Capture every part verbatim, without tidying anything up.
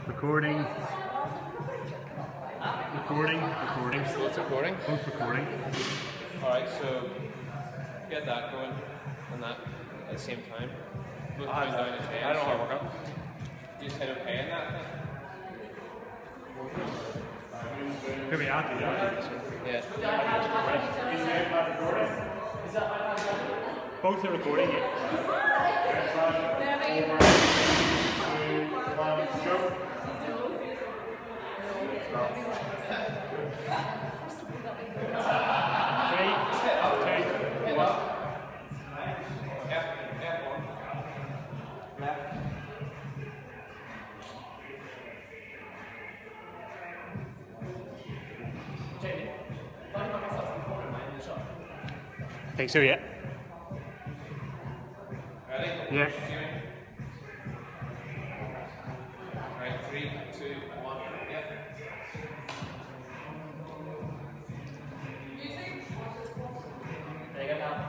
Recording. Recording. Recording. So it's recording? Both recording. Alright, so get that going and that at the same time. Both going down to ten. I don't know how to work out. You just hit okay in that thing? Could be happy, yeah. Yeah. Both are recording it. I think so, yeah. Ready? Yeah. Right, three, two, one, yeah. There you go now.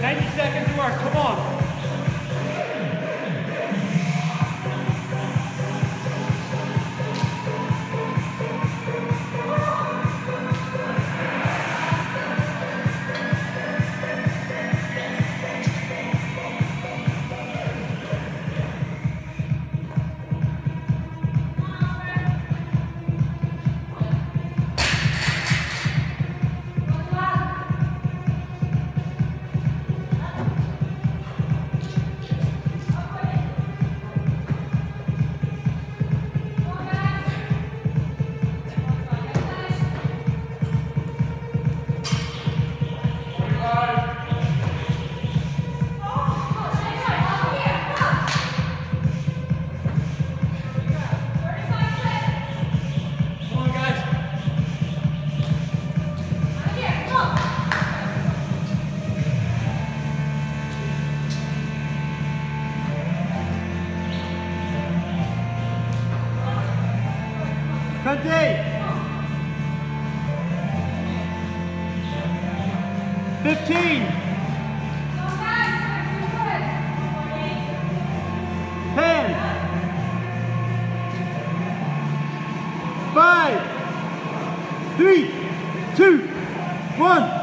ninety seconds work, come on. twenty, fifteen, ten, five, three, two, one.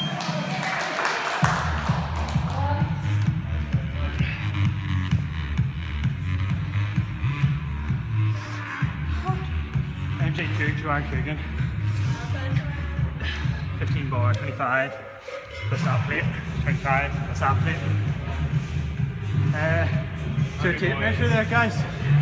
M J two, Joanne Coogan. fifteen bar, twenty-five. Plus that plate. twenty-five. Plus that plate. Uh, do a tape measure there, guys.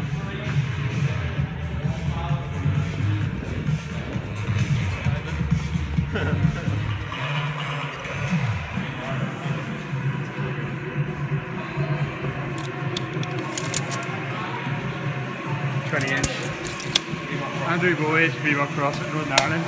twenty inch. Andrew Boyd, Reebok CrossFit, Northern Ireland.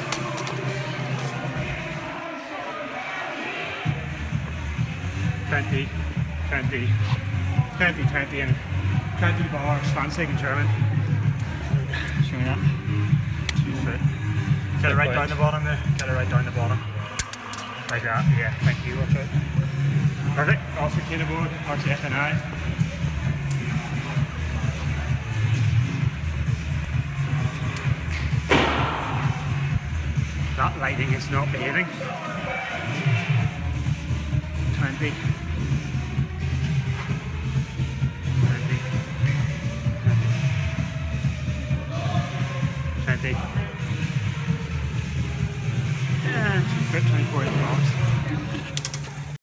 twenty, twenty, twenty, twenty, and twenty bar Spanzig in German. Show me that. Two foot. Get it right down the bottom there. Get it right down the bottom. Like that. Yeah, thank you. Watch out. Perfect. Also Kina board, R C F and I. That lighting is not behaving. twenty. twenty. twenty. And two foot, twenty-four inch box.